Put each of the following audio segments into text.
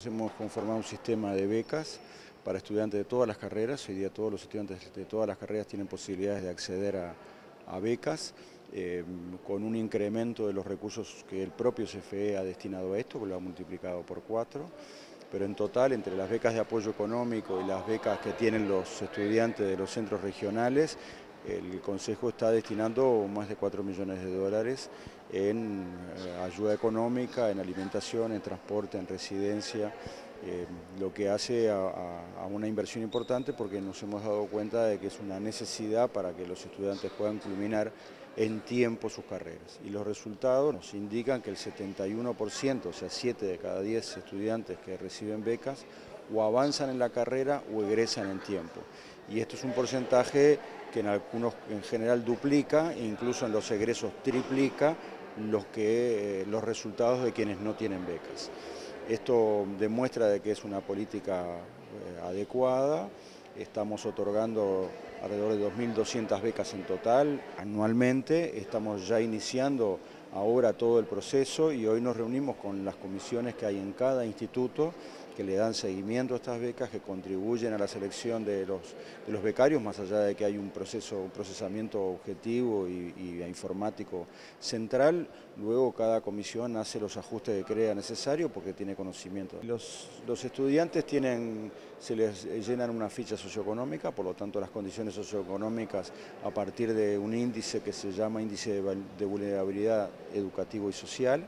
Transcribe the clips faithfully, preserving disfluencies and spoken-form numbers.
Hemos conformado un sistema de becas para estudiantes de todas las carreras. Hoy día todos los estudiantes de todas las carreras tienen posibilidades de acceder a, a becas eh, con un incremento de los recursos que el propio C F E ha destinado a esto, que lo ha multiplicado por cuatro. Pero en total, entre las becas de apoyo económico y las becas que tienen los estudiantes de los centros regionales, el Consejo está destinando más de cuatro millones de dólares en ayuda económica, en alimentación, en transporte, en residencia, eh, lo que hace a, a, a una inversión importante porque nos hemos dado cuenta de que es una necesidad para que los estudiantes puedan culminar en tiempo sus carreras. Y los resultados nos indican que el setenta y uno por ciento, o sea, siete de cada diez estudiantes que reciben becas, o avanzan en la carrera o egresan en tiempo. Y esto es un porcentaje que en algunos en general duplica, e incluso en los egresos triplica los, que, eh, los resultados de quienes no tienen becas. Esto demuestra de que es una política eh, adecuada. Estamos otorgando alrededor de dos mil doscientas becas en total anualmente. Estamos ya iniciando ahora todo el proceso y hoy nos reunimos con las comisiones que hay en cada instituto que le dan seguimiento a estas becas, que contribuyen a la selección de los, de los becarios, más allá de que hay un proceso, un procesamiento objetivo y, y informático central. Luego cada comisión hace los ajustes que crea necesario porque tiene conocimiento. Los, los estudiantes tienen, se les llenan una ficha socioeconómica, por lo tanto las condiciones socioeconómicas a partir de un índice que se llama índice de, de vulnerabilidad educativo y social.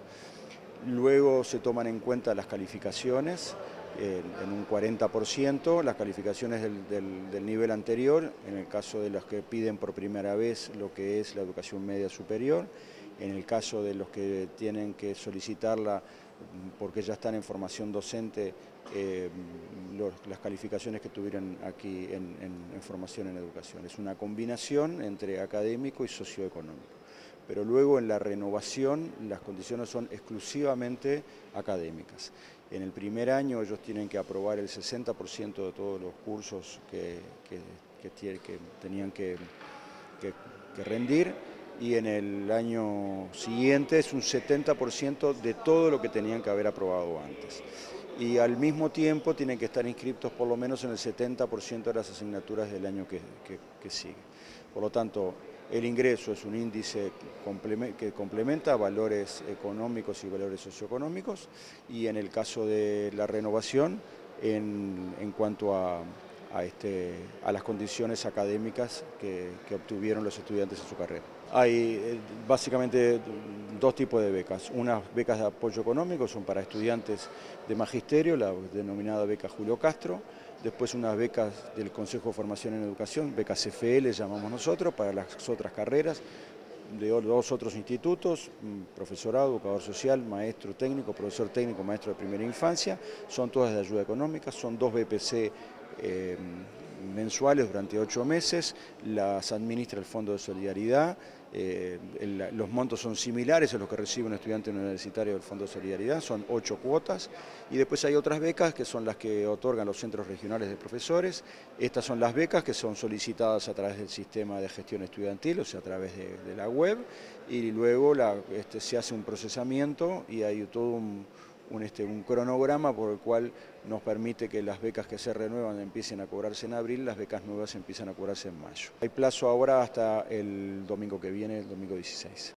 Luego se toman en cuenta las calificaciones en un cuarenta por ciento, las calificaciones del, del, del nivel anterior, en el caso de los que piden por primera vez lo que es la educación media superior, en el caso de los que tienen que solicitarla porque ya están en formación docente, eh, los, las calificaciones que tuvieron aquí en, en, en formación en educación. Es una combinación entre académico y socioeconómico. Pero luego en la renovación las condiciones son exclusivamente académicas. En el primer año ellos tienen que aprobar el sesenta por ciento de todos los cursos que, que, que, que tenían que, que, que rendir, y en el año siguiente es un setenta por ciento de todo lo que tenían que haber aprobado antes. Y al mismo tiempo tienen que estar inscritos por lo menos en el setenta por ciento de las asignaturas del año que, que, que sigue. Por lo tanto, el ingreso es un índice que complementa valores económicos y valores socioeconómicos, y en el caso de la renovación, en, en cuanto a, a, este, a las condiciones académicas que, que obtuvieron los estudiantes en su carrera. Hay básicamente dos tipos de becas. Unas becas de apoyo económico son para estudiantes de magisterio, la denominada beca Julio Castro. Después unas becas del Consejo de Formación en Educación, becas C F E le llamamos nosotros, para las otras carreras de dos otros institutos, profesorado, educador social, maestro técnico, profesor técnico, maestro de primera infancia. Son todas de ayuda económica, son dos B P C eh, mensuales durante ocho meses, las administra el Fondo de Solidaridad, eh, el, los montos son similares a los que recibe un estudiante universitario del Fondo de Solidaridad, son ocho cuotas, y después hay otras becas que son las que otorgan los centros regionales de profesores. Estas son las becas que son solicitadas a través del sistema de gestión estudiantil, o sea, a través de, de la web, y luego la, este, se hace un procesamiento y hay todo un Un, este, un cronograma por el cual nos permite que las becas que se renuevan empiecen a cobrarse en abril, las becas nuevas empiezan a cobrarse en mayo. Hay plazo ahora hasta el domingo que viene, el domingo dieciséis.